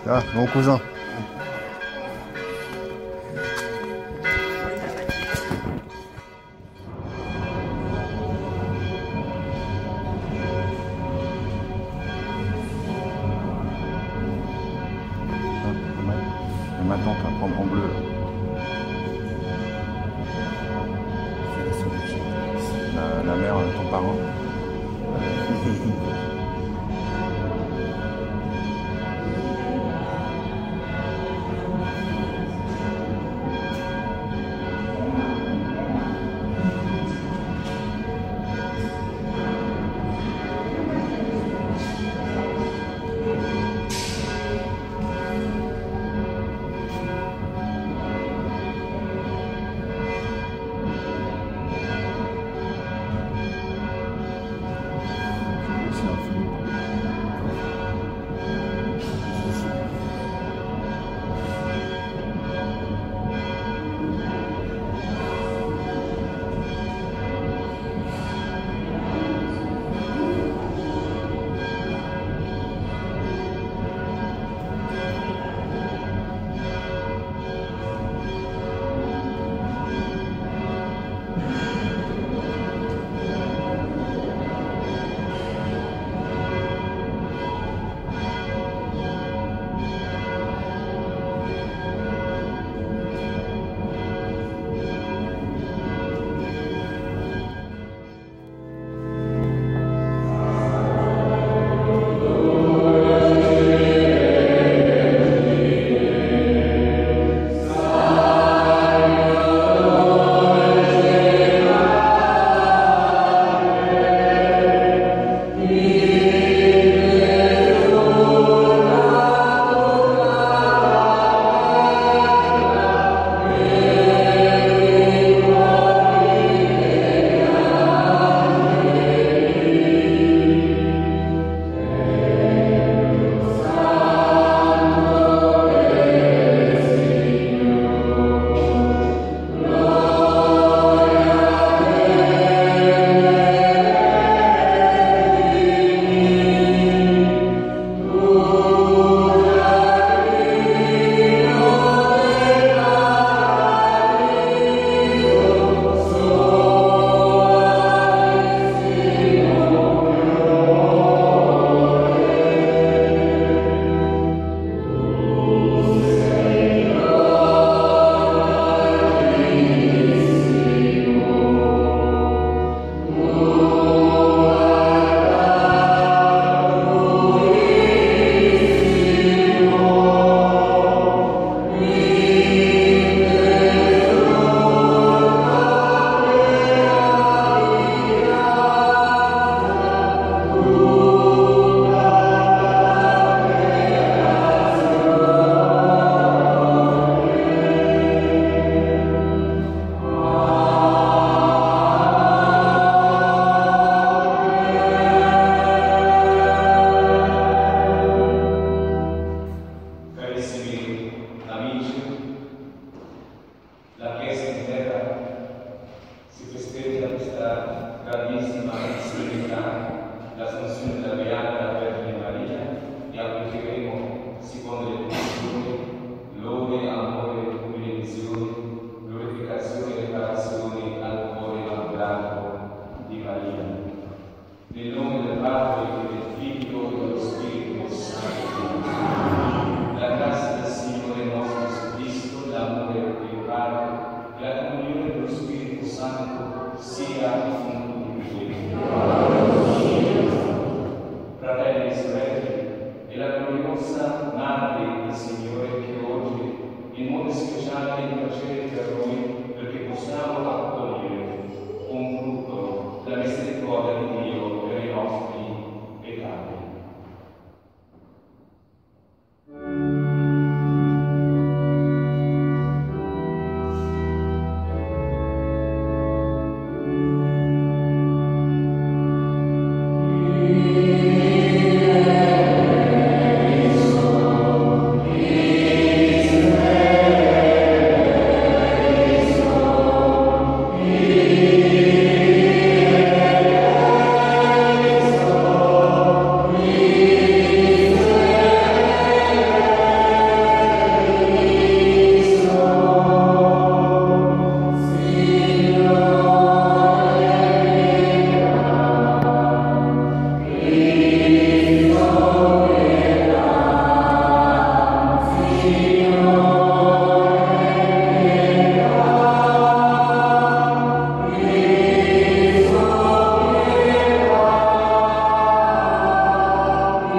Ah, mon cousin. Ma tante va prendre en bleu. La mère de ton parent.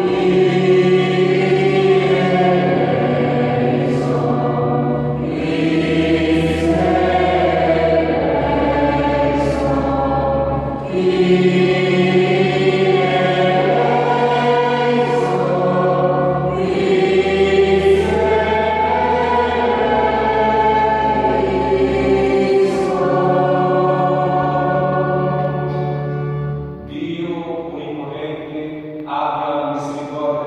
Dio onnipotente abbia misericordia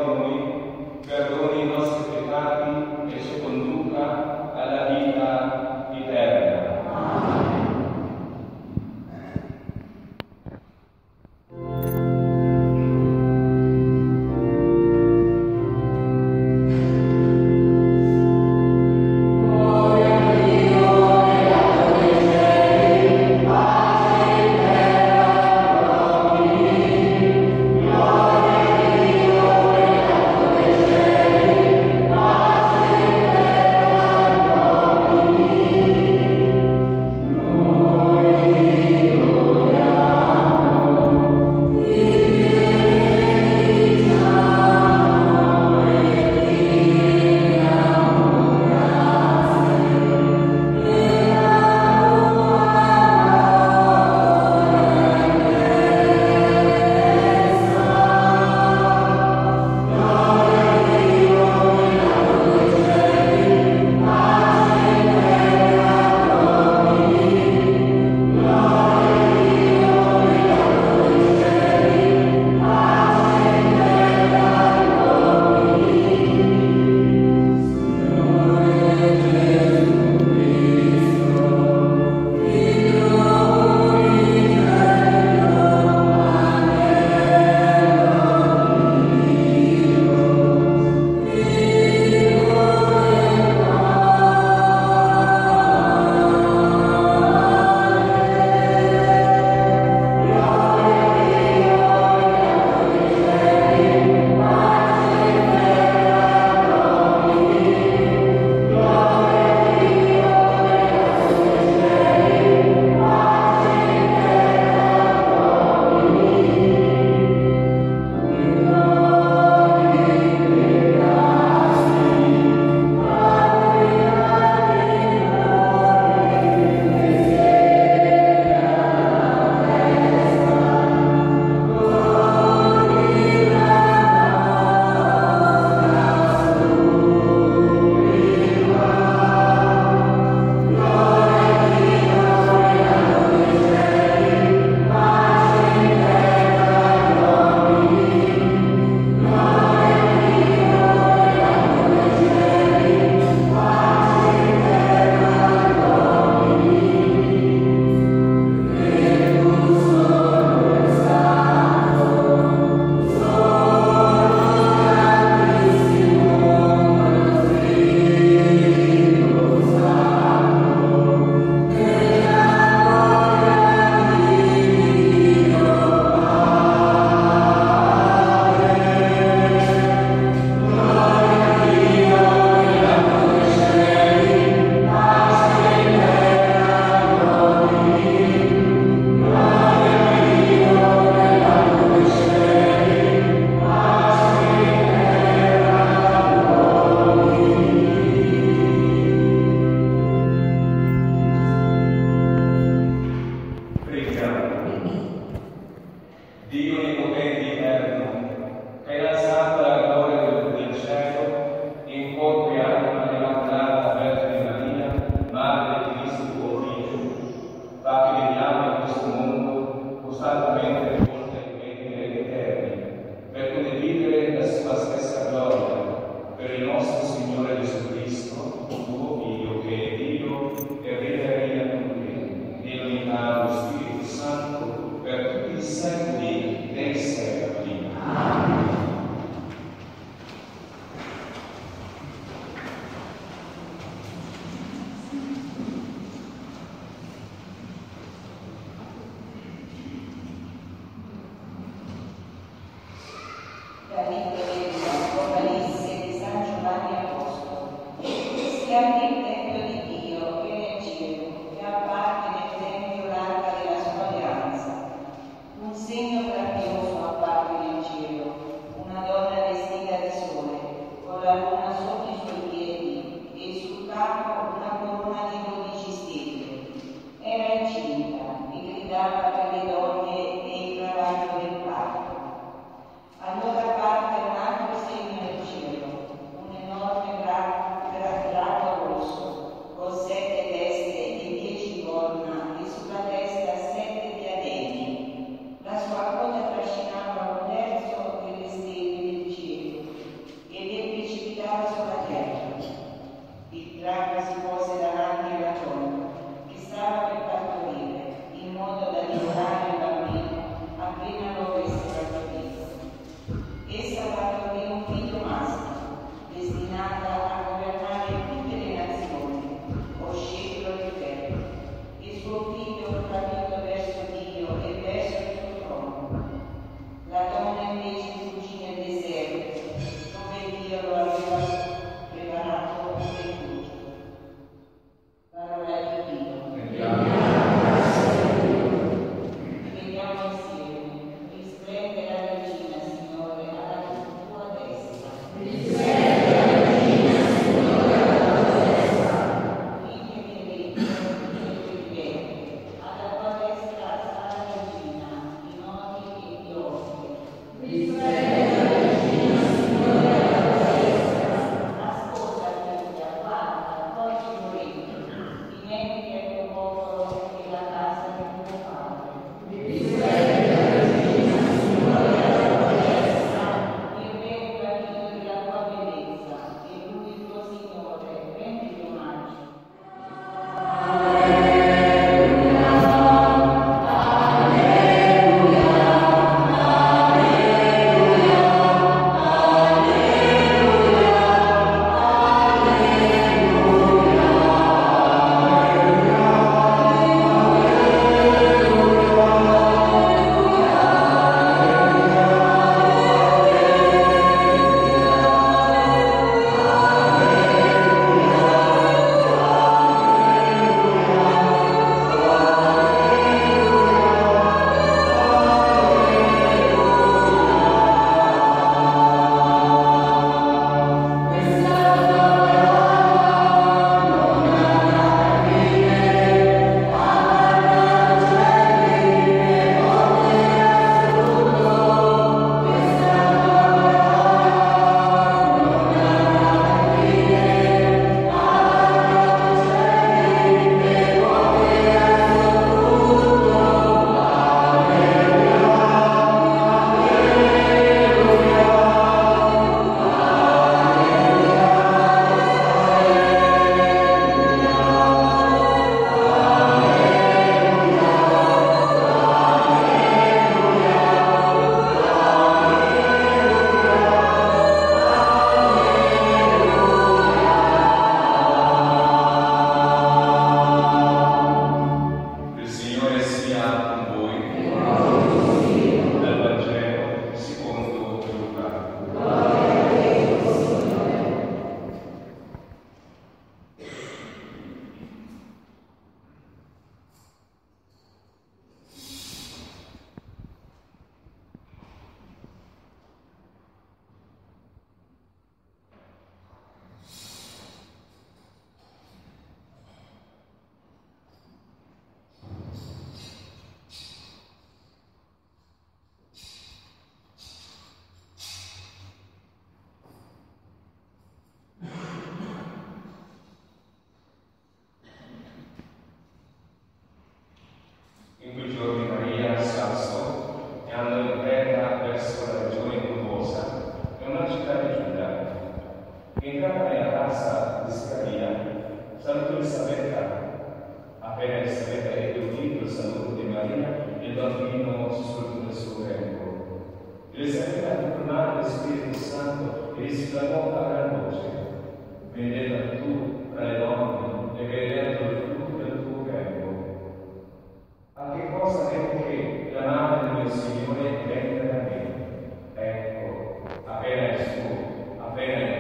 Elisabetta, appena Elisabetta ebbe udito il saluto di Maria, il bambino si scolpì nel suo grembo. Elisabetta fu colmata dello Spirito Santo e esclamò a gran voce: benedetta tu tra le donne e benedetto il frutto del tuo grembo. A che cosa devo che la madre del mio Signore venga da me? Ecco, appena è suo, appena è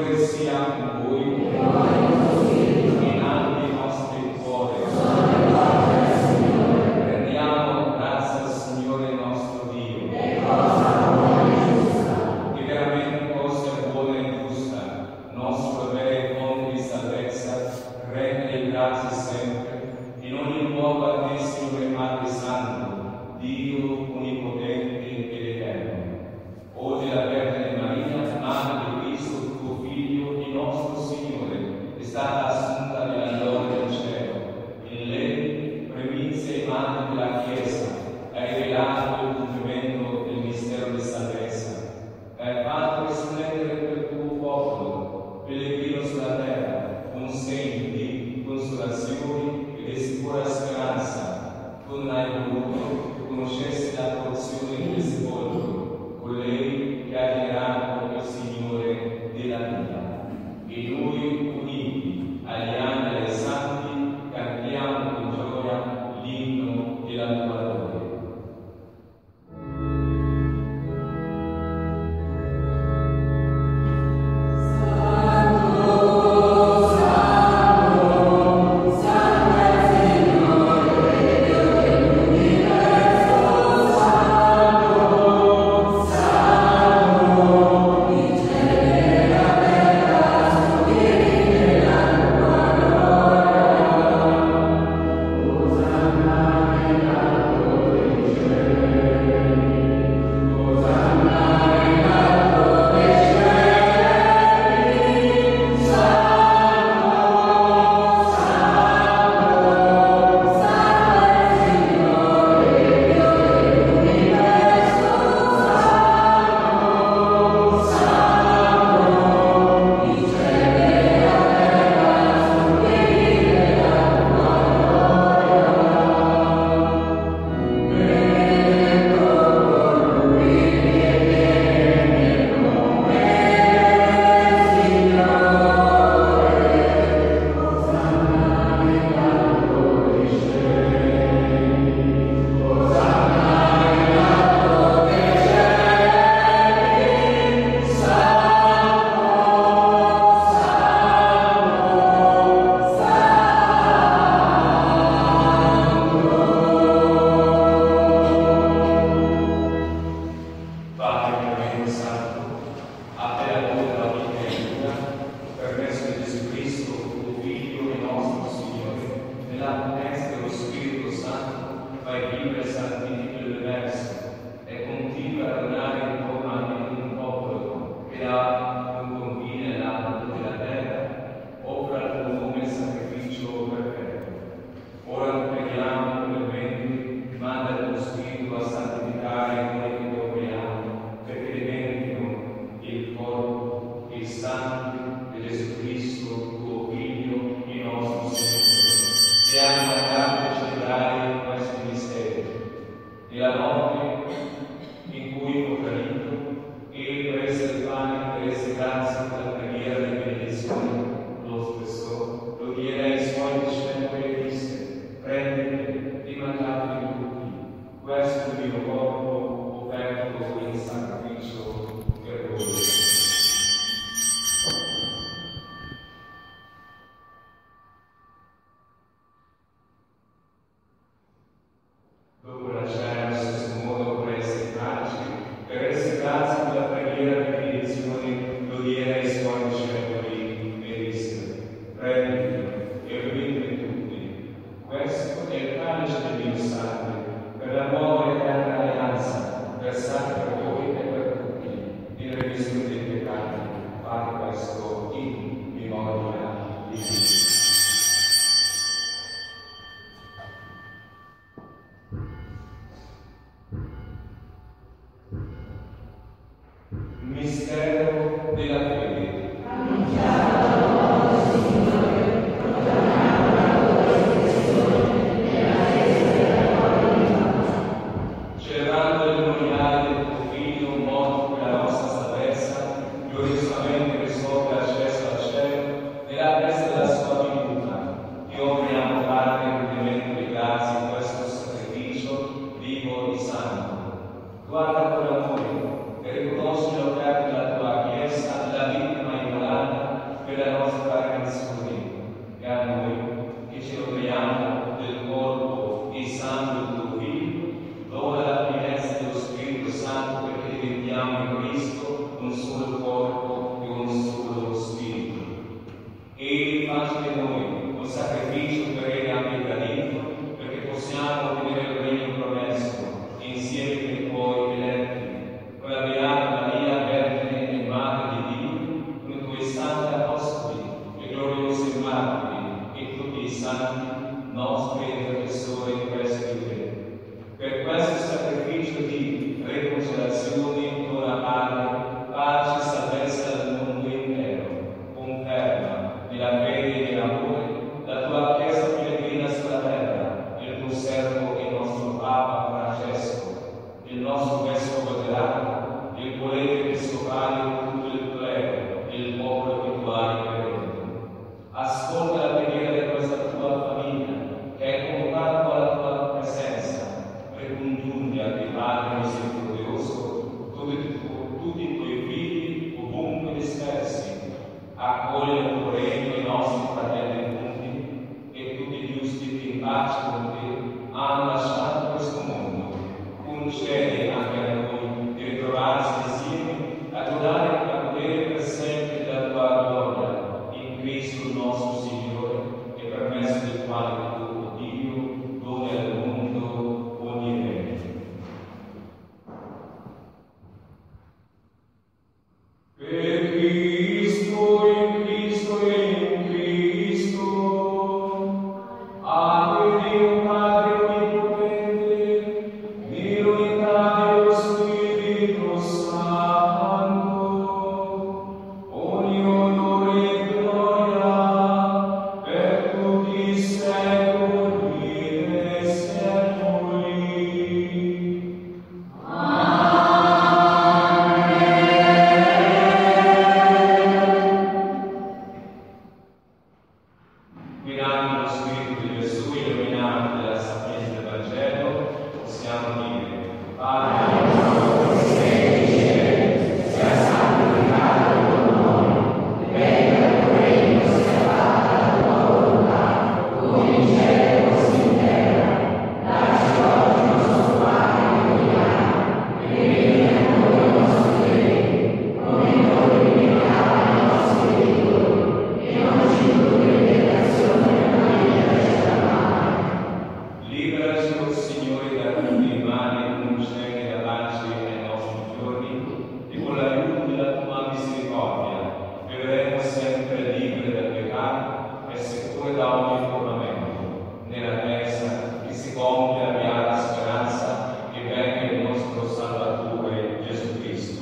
Signore sia con voi. Inalti i nostri cuori. Rendiamo grazie al Signore nostro Dio. Che veramente cosa è buona e giusta, nostro avere fonte di salvezza, rende grazie sempre, in ogni luogo a te, Signore Padre Santo, Dio onnipotente ed eterno. Oggi la Vergine Maria, Madre di Cristo, tuo Figlio, il nostro Signore, è stata assunta nella gloria del cielo. In lei, primizia e madre della Chiesa, hai rivelato il compimento del mistero di salvezza. Hai fatto risplendere per il tuo popolo, pellegrino sulla terra, un segno di consolazione e di sicura speranza. Tu non hai voluto conoscersi la porzione del sepolcro, colei che ha generato il Signore della vita. E noi, uniti agli angeli e ai santi, cantiamo con gioia l'inno della tua gloria. Mistero della fede. Celebrando il memoriale del tuo Figlio morto per la nostra salvezza, gloriosamente risolto l'accesso al cielo, nella festa della sua venuta, ti offriamo parte e complimento di grazie in questo sacrificio vivo e santo. Guarda con amore e riconosci l'offerta della tua Chiesa, la vita accoglie nel tuo regno i nostri fratelli inmundi e tutti i giusti che in pace con te hanno lasciato questo mondo. Concedi anche a noi di ritrovarsi insieme a godere per sempre della tua gloria in Cristo il nostro Signore, e per mezzo del quale tu, o Dio, doni al mondo ogni bene. Per Cristo, in Cristo e in Cristo, a Dio Padre Onnipotente, nell'unità dello Spirito Santo, ogni onore e gloria per tutti i secoli e secoli. Guidando lo Spirito di Gesù, illuminati dalla sapienza del Vangelo, possiamo dire: Padre nostro che sei nei cieli, sia santificato il tuo nome, venga il tuo regno, sia fatta la tua volontà, come in cielo così in terra. Dacci oggi il nostro pane quotidiano, e rimetti a noi i nostri debiti, come noi rimettiamo ai nostri debitori, e non ci indurre in tentazione, ma liberaci dal male. Liberaci, o Signore, da tutti i mali, e concedi la pace ai nostri giorni, e con l'aiuto della tua misericordia vivremo sempre liberi dal peccato e sicuri da ogni turbamento, nella attesa che si compia la beata speranza che venga il nostro Salvatore Gesù Cristo.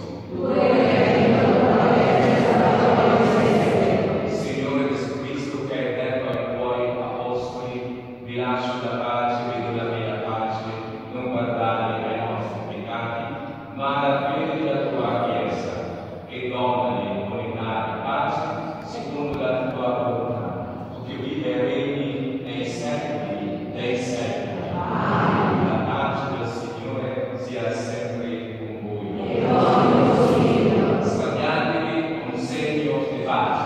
Signore Gesù Cristo, che hai detto ai tuoi apostoli: vi lascio la pace, vi do la mia pace, non guardate ai nostri peccati, ma alla fede della tua Chiesa, e donali unità e pace secondo la tua volontà, tu che vivi e regni nei secoli dei secoli. La pace del Signore sia sempre con voi. Scambiatevi un segno di pace.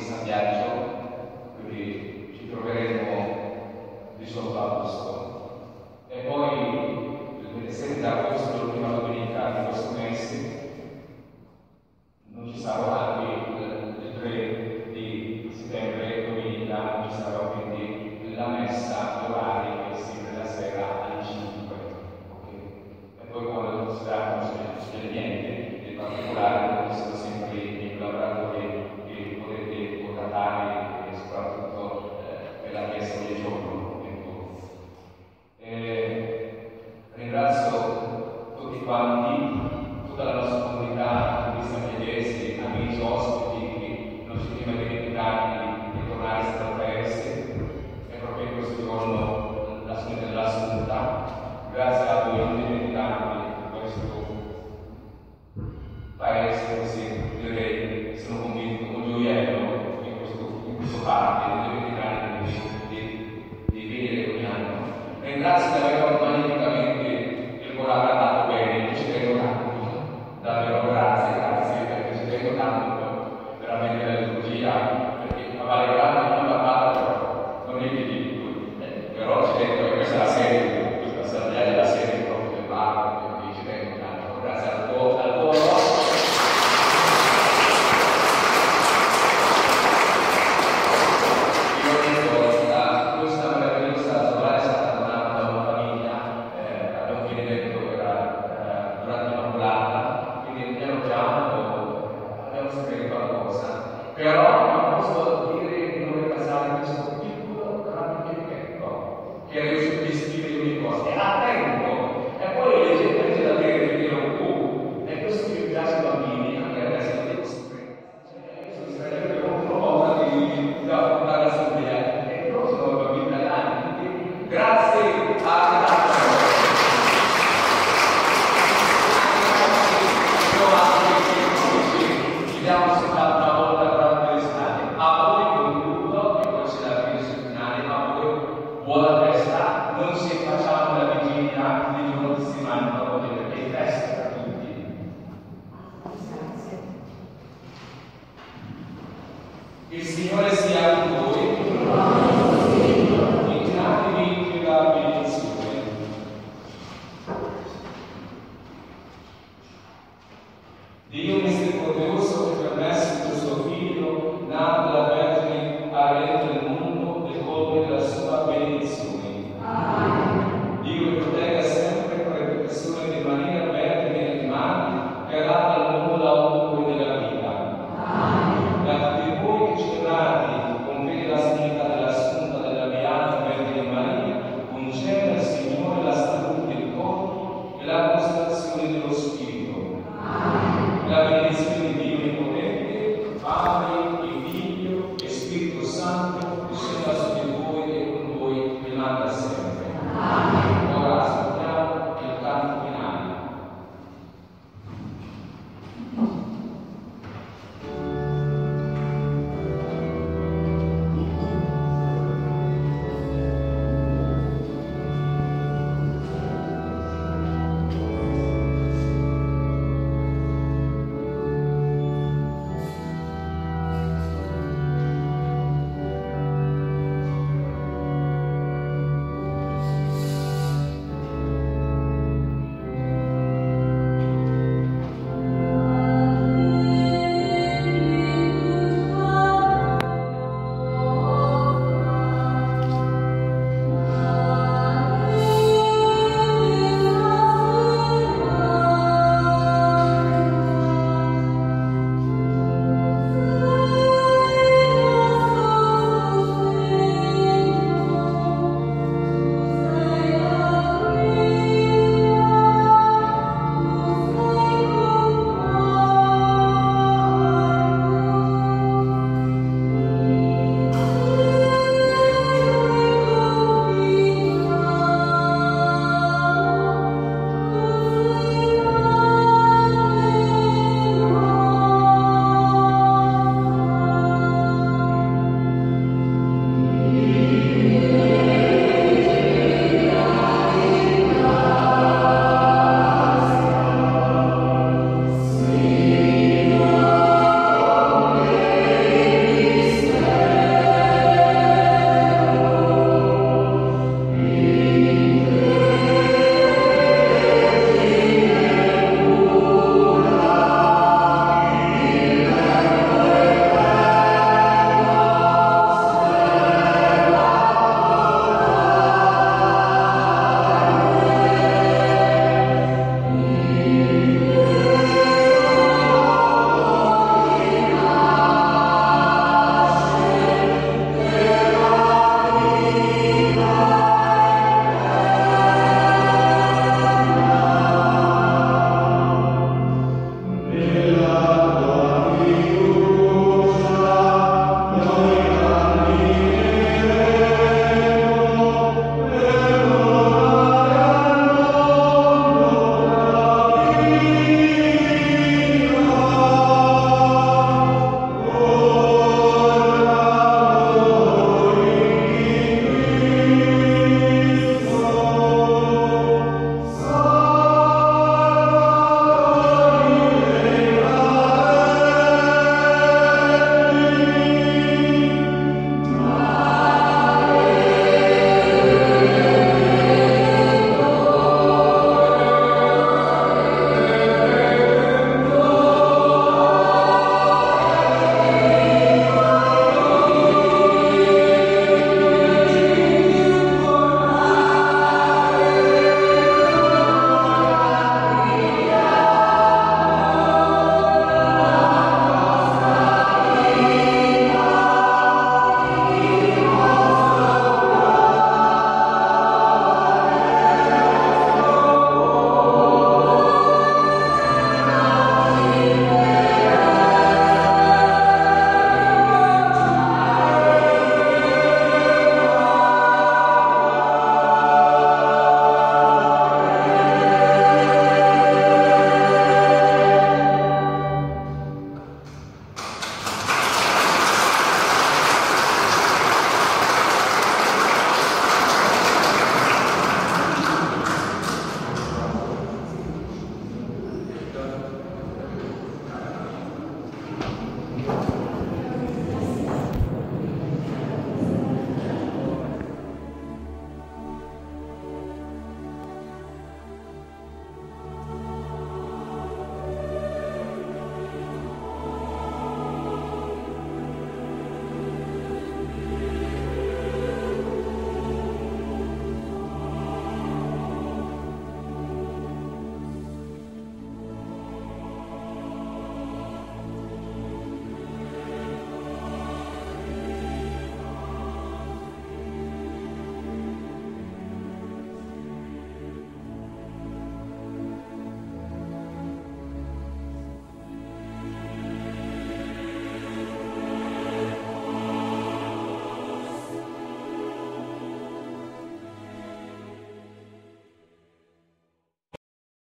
San Biagio, quindi ci troveremo di sotto a posto. E poi il 27 agosto, l'ultima domenica di questo mese, non ci sarà qui il 3 di settembre, domenica, non ci sarà quindi la messa, l'orario che è sempre la sera alle 5. Okay? E poi quando si tratta non succede niente, in particolare ci sono sempre i collaboratori che potete contattare e soprattutto per la chiesa ogni giorno. Ringrazio tutti quanti, tutta la nostra comunità di San Chiedesi, amici, ospiti che non ci prima dimenticati di tornare al nostro paese e proprio in questo giorno dell'Assunta. Grazie a voi, non dimenticatevi questo paese, così direi, sono convinto, un gioiello in questo parte, non dimenticatevi di venire ogni anno. Ringrazio davvero magnificamente il cuore dato bene, ci tengo tanto, davvero grazie, perché ci tengo tanto veramente la liturgia, perché a Valle Grande non la parlo, non è che però ci tengo, e questa è la serie, questa San Biagio è la serie proprio del parco, quindi ci tengo tanto, grazie al cuore. Questa meravigliosa sorella è stata donata da una famiglia, abbiamo appena detto era durante l'Immacolata, quindi piano piano abbiamo sempre qualcosa. Però non posso dire di non passare questo piccolo rapimento che è riuscito a gestire ogni cosa. È attento! E poi legge da dire che ero tu. E questo mi piace ai bambini, anche adesso lo dico sempre. Io sono straniero che non ho paura di affrontare la Assemblea. Sono bambini italiani, quindi grazie a ci diamo soltanto una volta per l'estate. A voi concludo e poi c'è la fine finale, a voi buona festa, non ci facciamo la vigilia di giorno di settimana, perché è festa per tutti. Il Signore